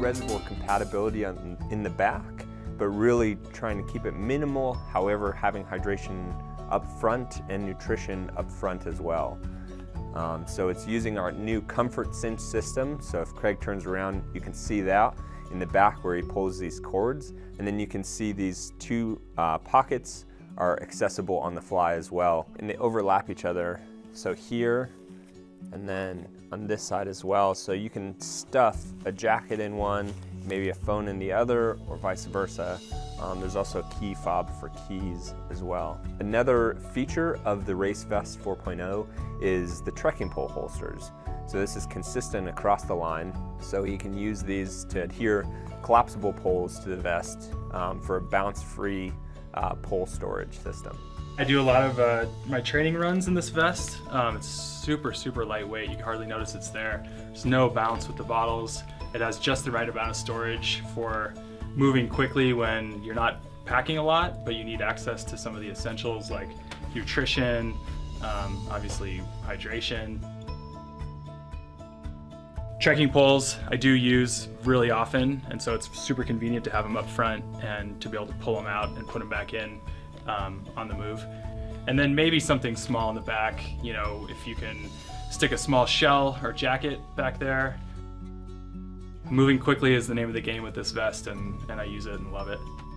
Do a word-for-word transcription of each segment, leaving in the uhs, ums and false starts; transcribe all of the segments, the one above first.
reservoir compatibility on, in the back, but really trying to keep it minimal, however having hydration up front and nutrition up front as well. Um, so it's using our new Comfort Cinch system, so if Craig turns around you can see that in the back where he pulls these cords, and then you can see these two uh, pockets are accessible on the fly as well, and they overlap each other. So here and then on this side as well, so you can stuff a jacket in one, maybe a phone in the other, or vice versa. Um, there's also a key fob for keys as well. Another feature of the Race Vest four point oh is the trekking pole holsters. So this is consistent across the line, so you can use these to adhere collapsible poles to the vest um, for a bounce-free uh, pole storage system. I do a lot of uh, my training runs in this vest. Um, it's super, super lightweight. You can hardly notice it's there. There's no bounce with the bottles. It has just the right amount of storage for moving quickly when you're not packing a lot, but you need access to some of the essentials like nutrition, um, obviously hydration. Trekking poles I do use really often, and so it's super convenient to have them up front and to be able to pull them out and put them back in um, on the move. And then maybe something small in the back, you know, if you can stick a small shell or jacket back there. Moving quickly is the name of the game with this vest, and, and I use it and love it.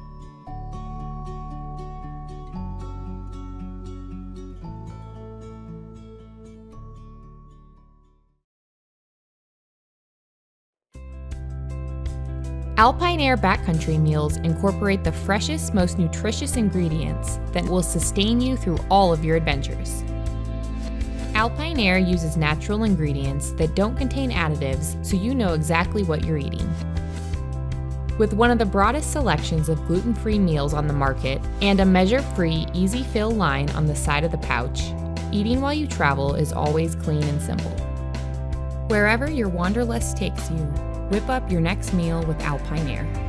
Alpine Air backcountry meals incorporate the freshest, most nutritious ingredients that will sustain you through all of your adventures. Alpine Air uses natural ingredients that don't contain additives, so you know exactly what you're eating. With one of the broadest selections of gluten-free meals on the market and a measure-free, easy-fill line on the side of the pouch, eating while you travel is always clean and simple. Wherever your wanderlust takes you, whip up your next meal with Alpine Air.